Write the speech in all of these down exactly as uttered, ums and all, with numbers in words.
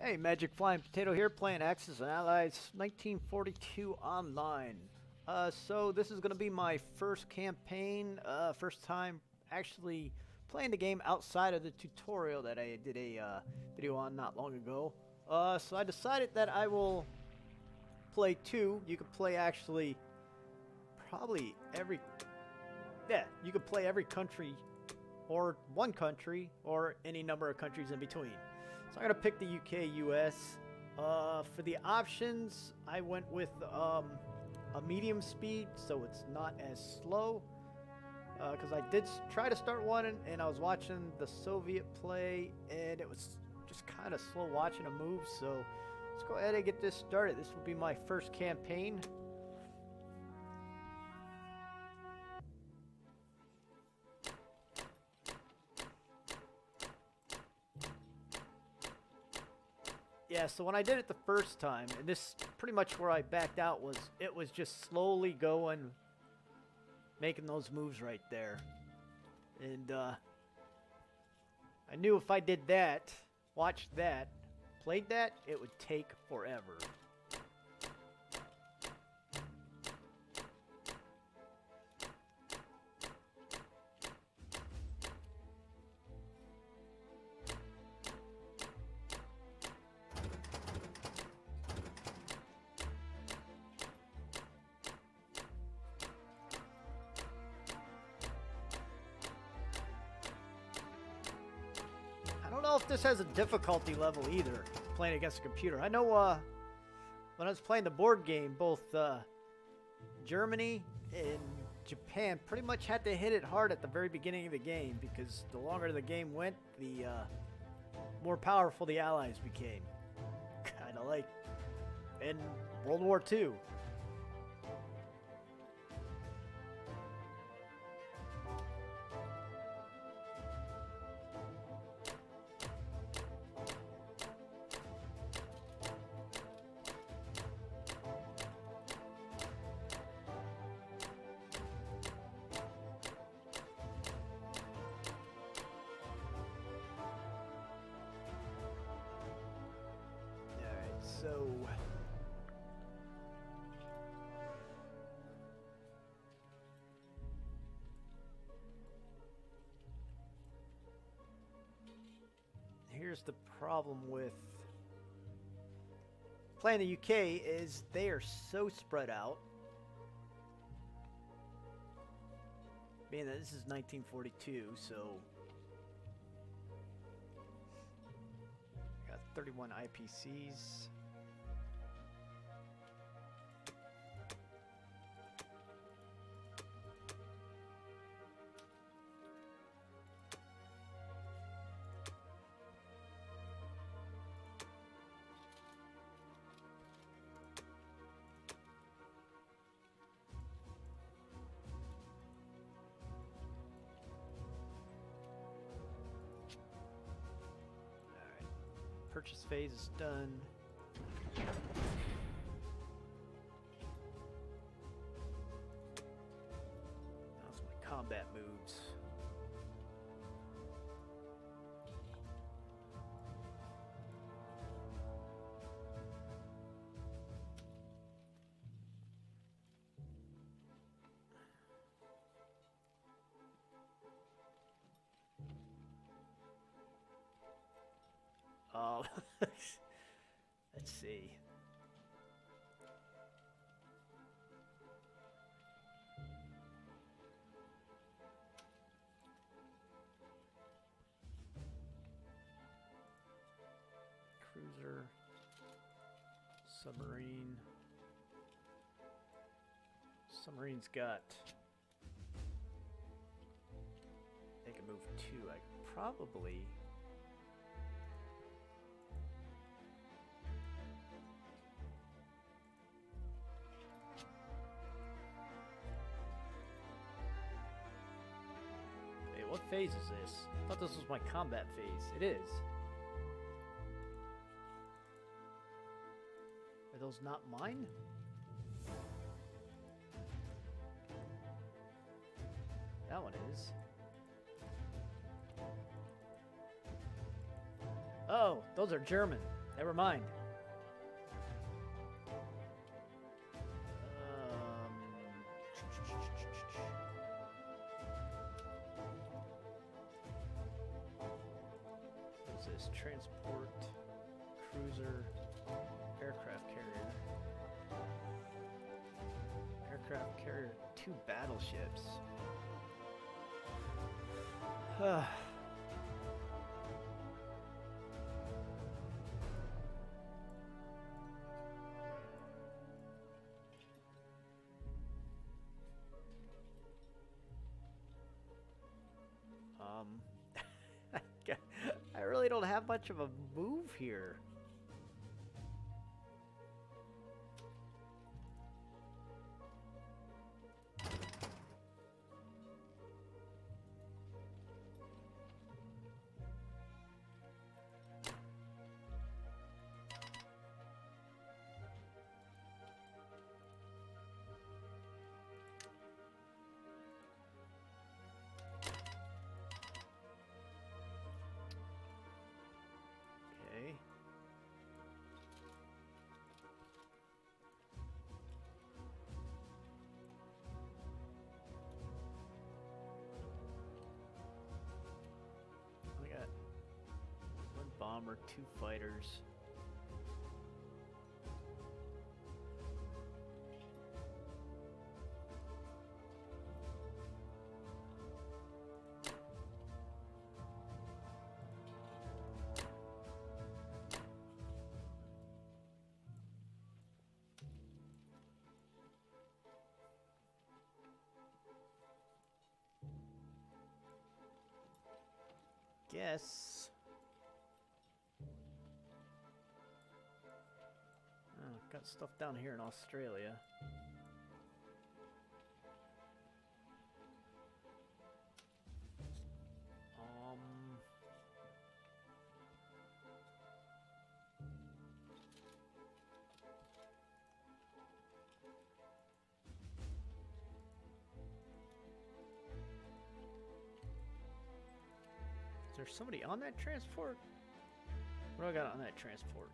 Hey, Magic Flying Potato here, playing Axis and Allies nineteen forty-two online. Uh, so this is going to be my first campaign, uh, first time actually playing the game outside of the tutorial that I did a uh, video on not long ago. Uh, so I decided that I will play two. You could play actually probably every... Yeah, you could play every country, or one country, or any number of countries in between. So I'm going to pick the U K, U S. Uh, for the options, I went with um, a medium speed, so it's not as slow. Because uh, I did try to start one, and, and I was watching the Soviet play, and it was just kind of slow watching them move. So let's go ahead and get this started. This will be my first campaign. Yeah, so when I did it the first time, and this pretty much where I backed out was, it was just slowly going, making those moves right there. And uh, I knew if I did that, watched that, played that, it would take forever. I don't know if this has a difficulty level either, playing against a computer. I know uh, when I was playing the board game, both uh, Germany and Japan pretty much had to hit it hard at the very beginning of the game, because the longer the game went, the uh, more powerful the Allies became. Kind of like in World War Two. So, here's the problem with playing the U K is they are so spread out. Being that this is nineteen forty-two, so got thirty-one I P Cs. Purchase phase is done. That's my combat moves. Oh, let's see. Cruiser, submarine. Submarine's got. They can move two. I probably. What phase is this? I thought this was my combat phase. It is. Are those not mine? That one is. Oh, those are German. Never mind. Um, what is this? Transport, cruiser, aircraft carrier. Aircraft carrier, two battleships. um, I really don't have much of a move here. Bomber, two fighters. Guess. Got stuff down here in Australia. Um, is there somebody on that transport? What do I got on that transport?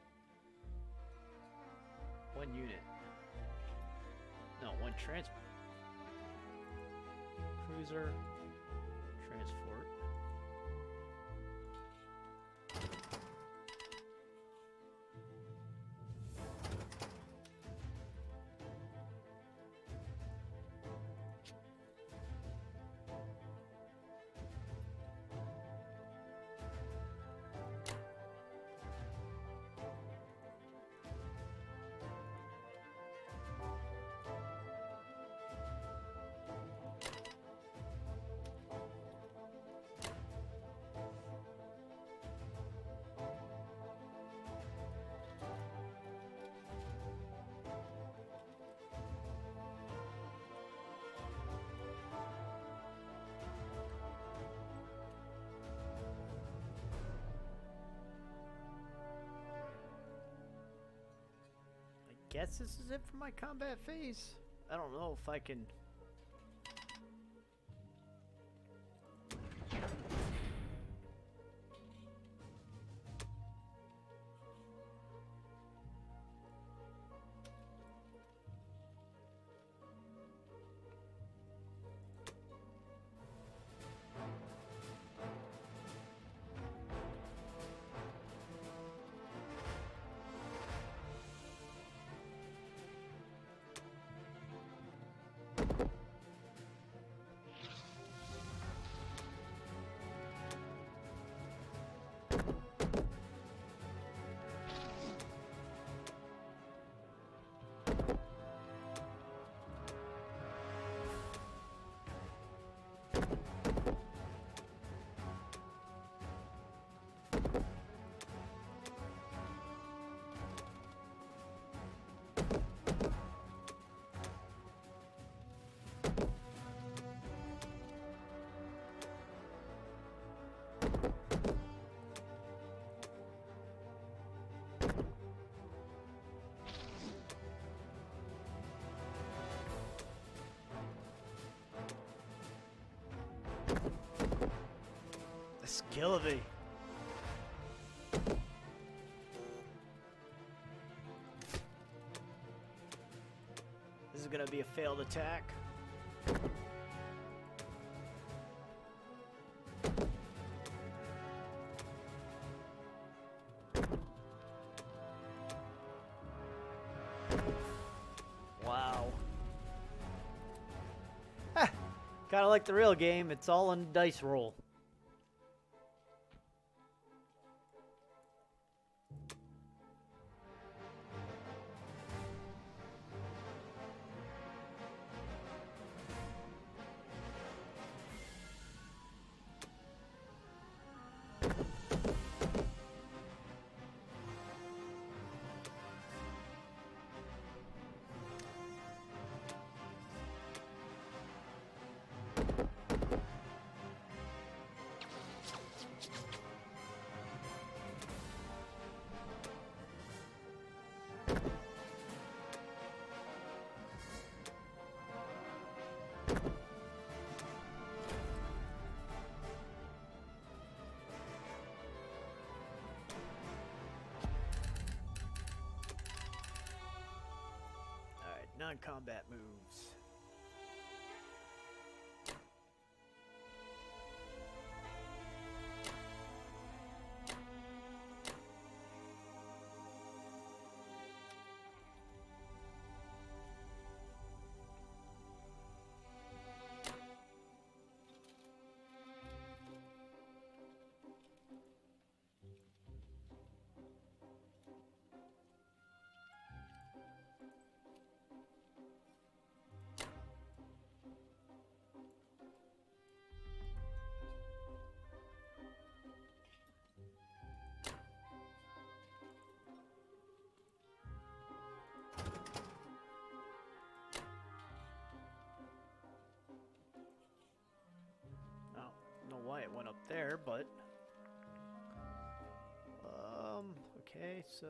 One unit. No, one trans... Cruiser. Transport. Guess this is it for my combat phase. I don't know if I can... The skill of the... gonna be a failed attack. Wow. Kind of like the real game, it's all on dice roll. Non-combat moves. Why it went up there, but um okay, so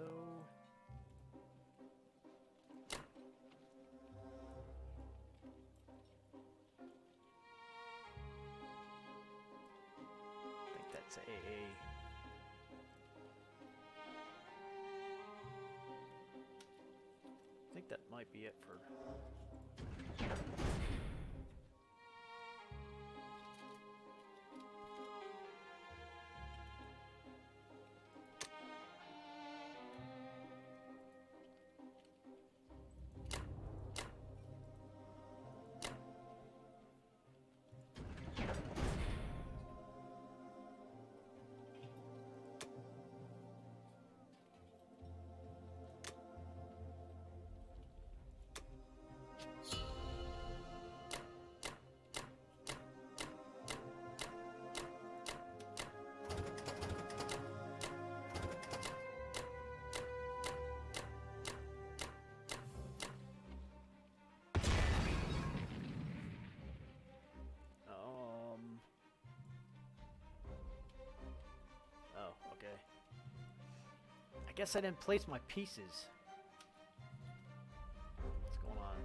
I think that's A A. I think that might be it for I guess I didn't place my pieces. What's going on?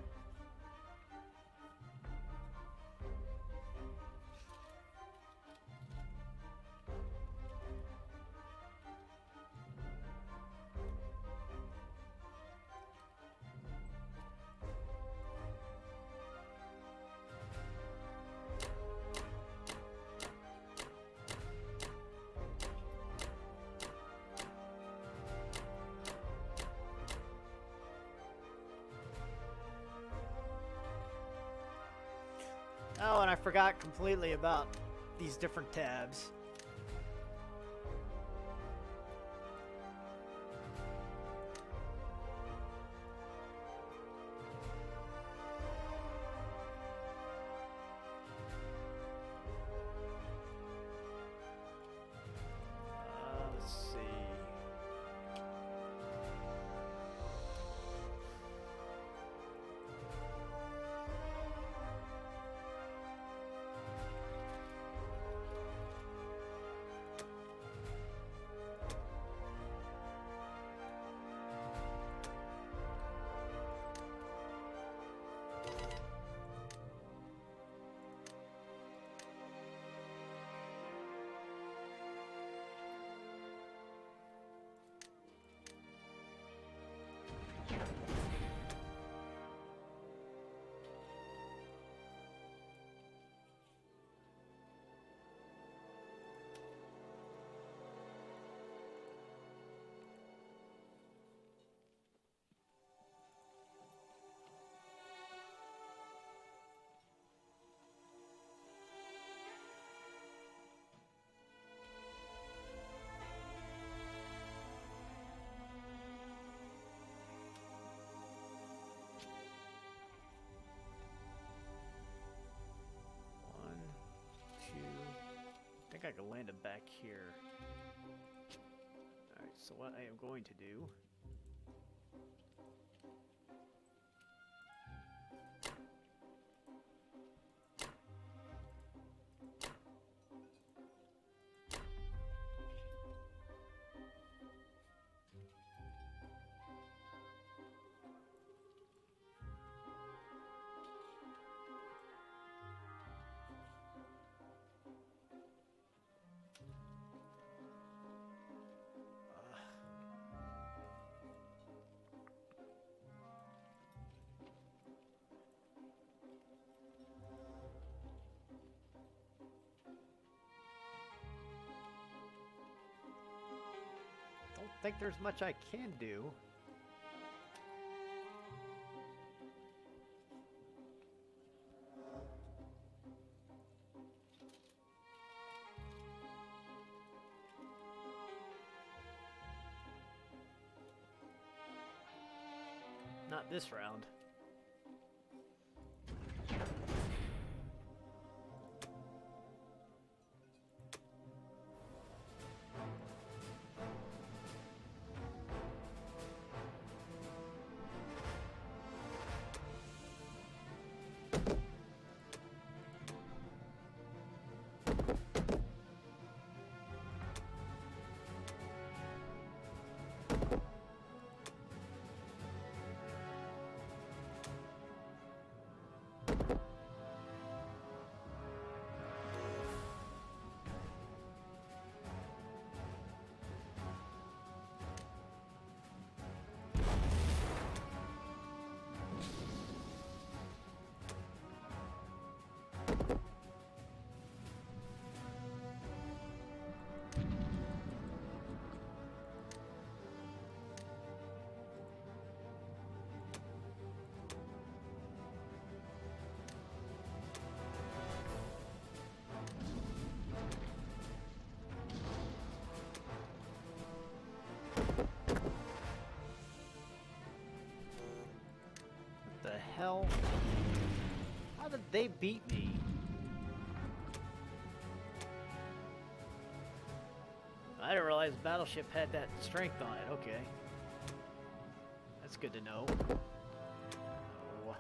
Oh, and I forgot completely about these different tabs. Uh, let's see. I could land him back here. Alright, so what I am going to do... Don't think there's much I can do. Not this round. The hell? How did they beat me? I didn't realize Battleship had that strength on it. Okay. That's good to know. Oh.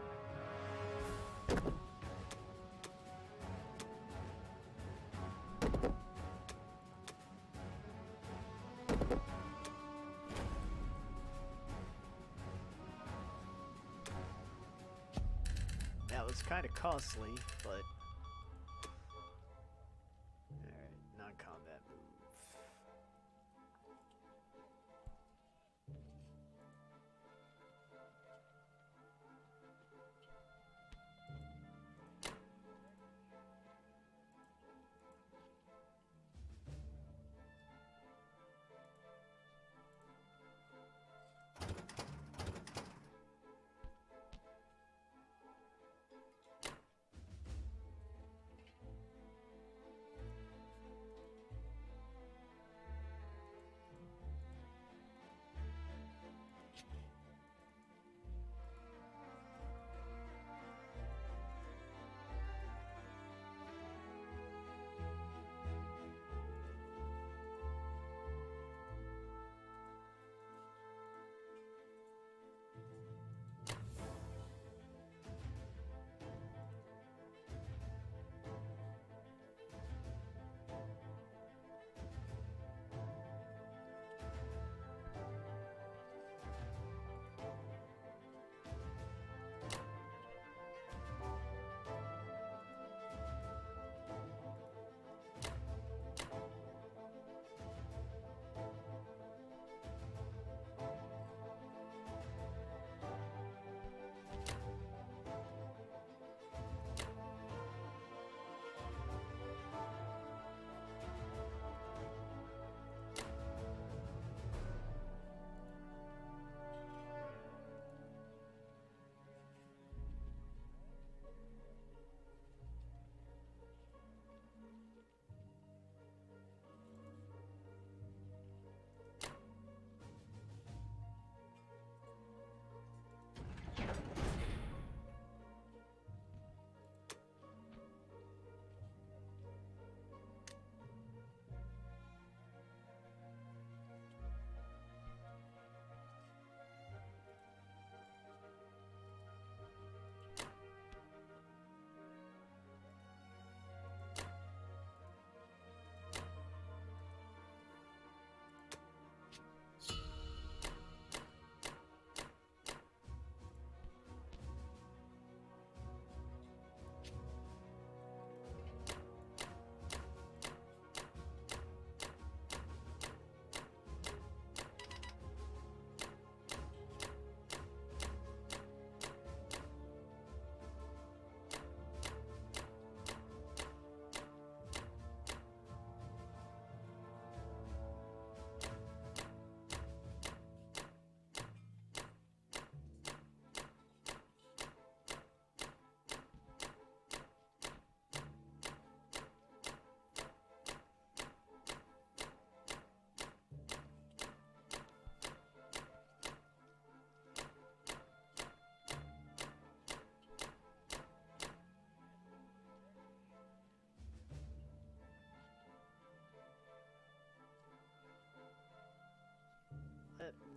That was kind of costly, but... Alright, non-combat move.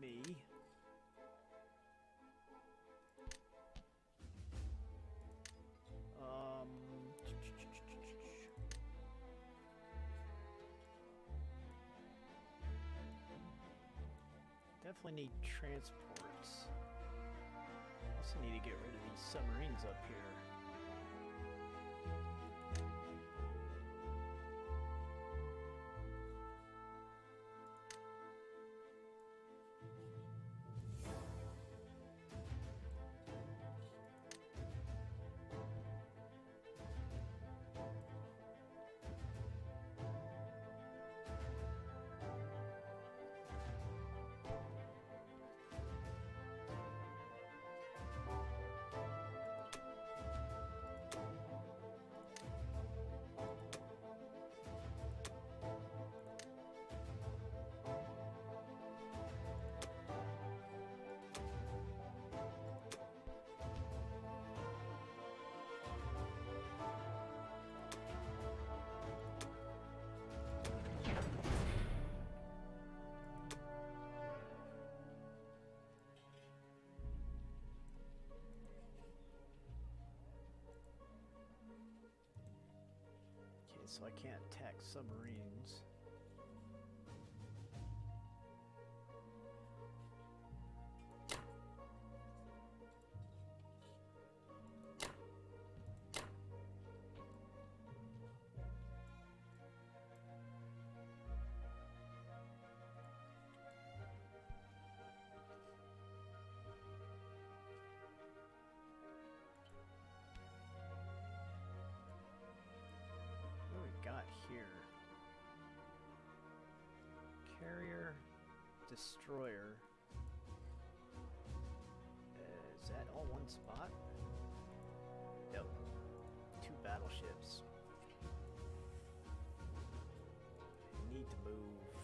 me. Um, definitely need transports. Also need to get rid of these submarines up here. So I can't attack submarines. Got here. Carrier, destroyer. Uh, is that all one spot? Yep. Two battleships. I need to move.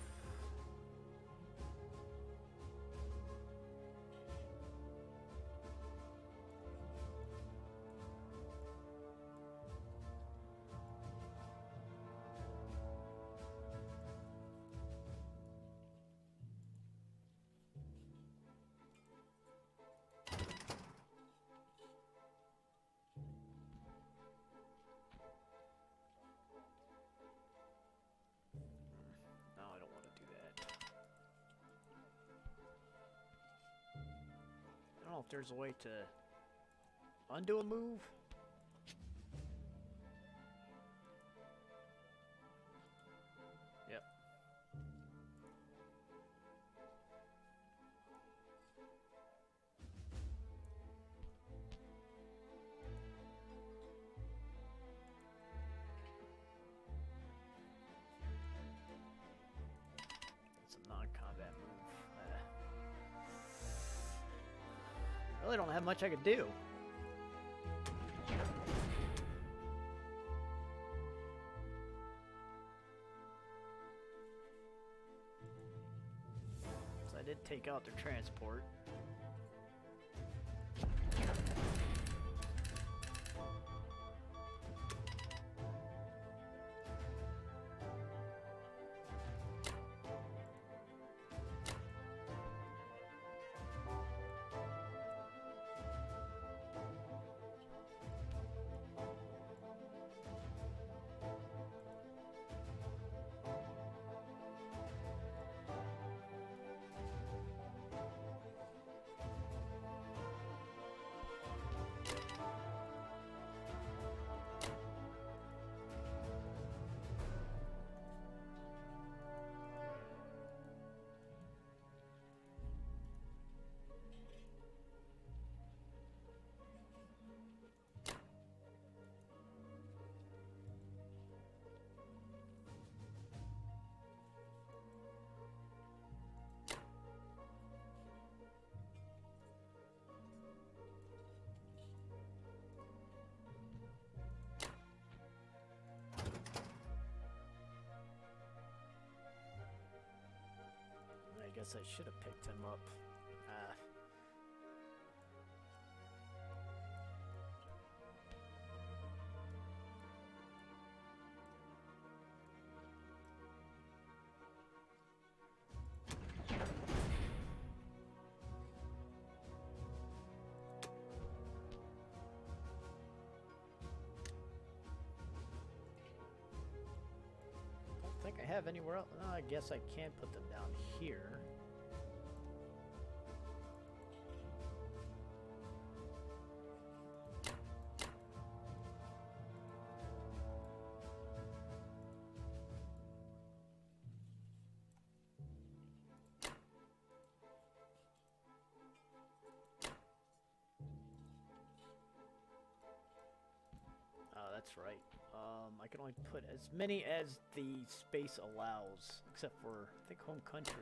I don't know if there's a way to undo a move. Yep. It's a non-combat move. Uh, really don't have much I could do. So I did take out their transport. I guess I should have picked him up. Uh, have anywhere else? Oh, I guess I can put them down here. Oh, that's right. Um, I can only put as many as the space allows, except for, I think, home country.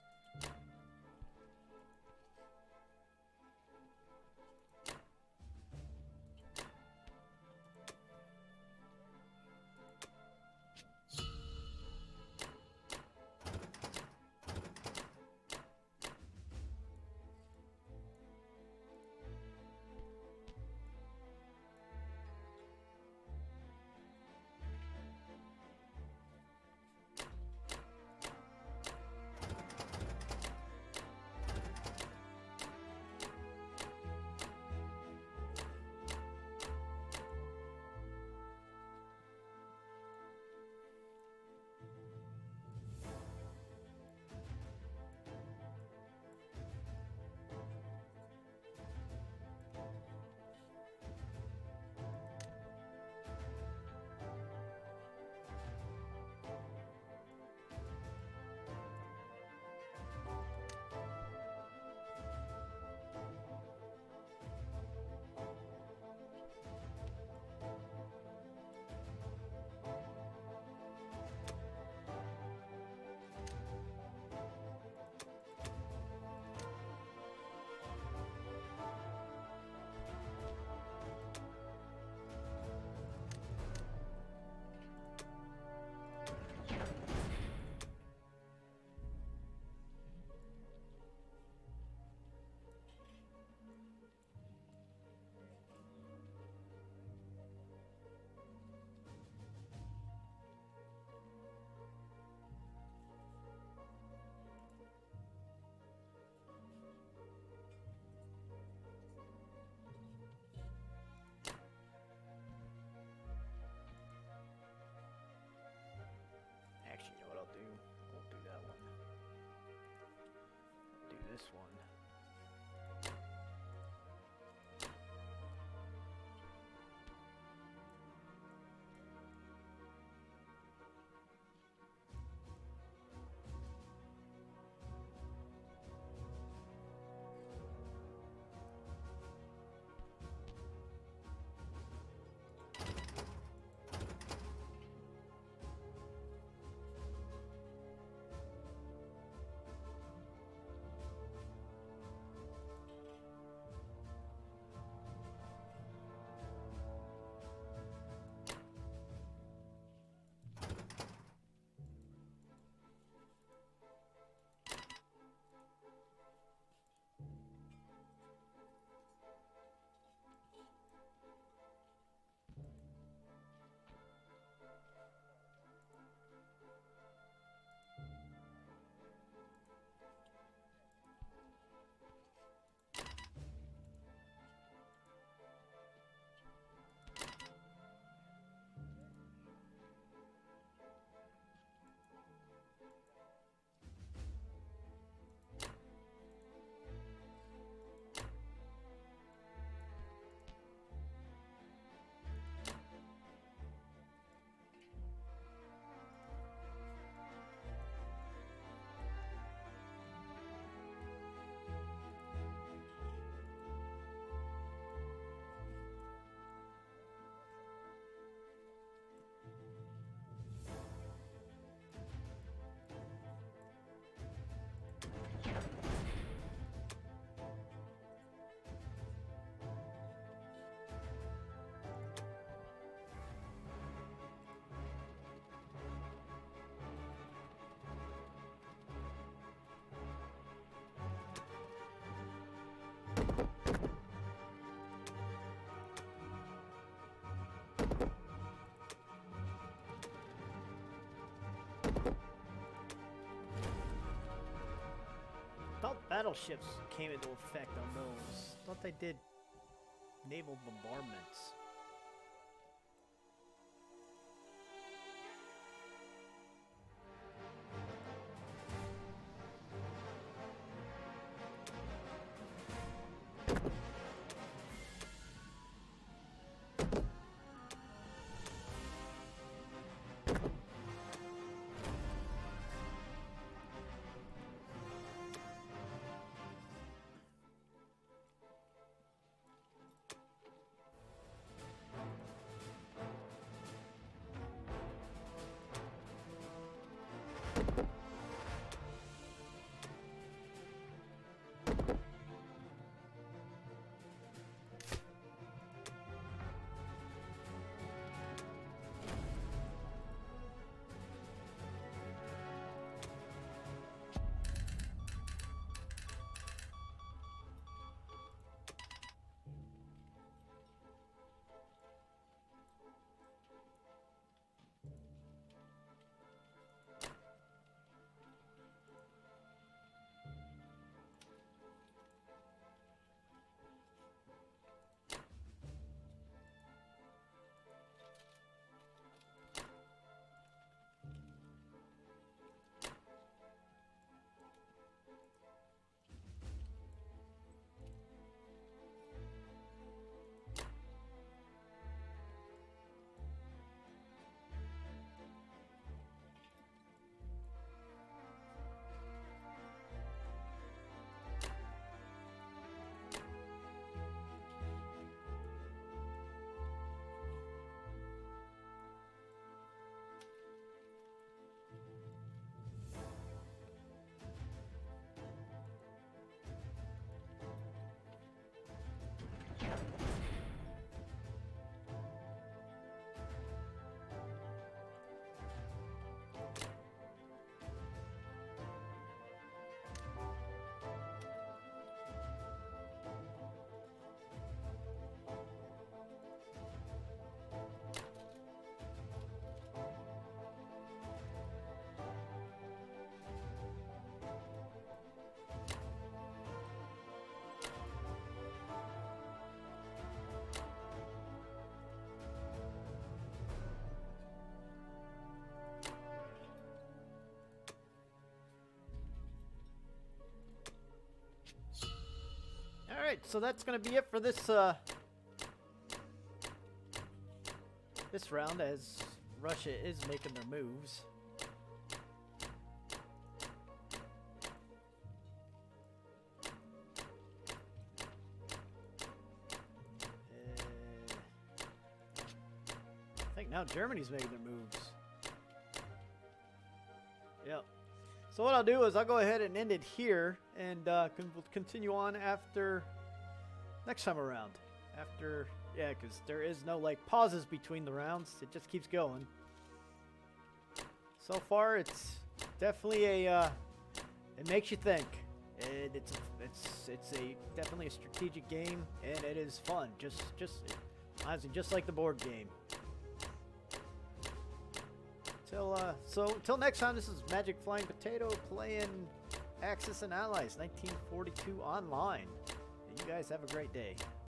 Actually, you know what I'll do? I won't do that one. I'll do this one. Thought battleships came into effect on those. Thought they did naval bombardments. Alright, so that's going to be it for this, uh, this round, as Russia is making their moves. Uh, I think now Germany's making their moves. Yep. So what I'll do is I'll go ahead and end it here, and uh, con we'll continue on after next time around. After, yeah, because there is no like pauses between the rounds. It just keeps going. So far, it's definitely a. Uh, it makes you think. And it's a, it's it's a definitely a strategic game, and it is fun. Just just honestly, just like the board game. Till, uh, so, till next time, this is Magic Flying Potato playing Axis and Allies nineteen forty-two online. And you guys have a great day.